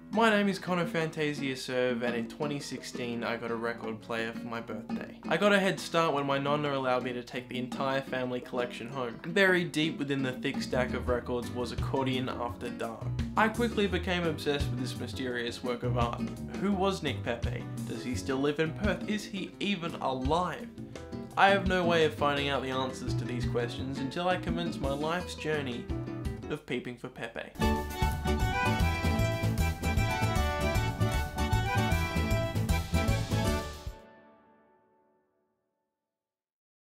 My name is Connor Fantasia-Serve, and in 2016 I got a record player for my birthday. I got a head start when my nonna allowed me to take the entire family collection home. Buried deep within the thick stack of records was Accordion After Dark. I quickly became obsessed with this mysterious work of art. Who was Nick Pepe? Does he still live in Perth? Is he even alive? I have no way of finding out the answers to these questions until I commence my life's journey of peeping for Pepe.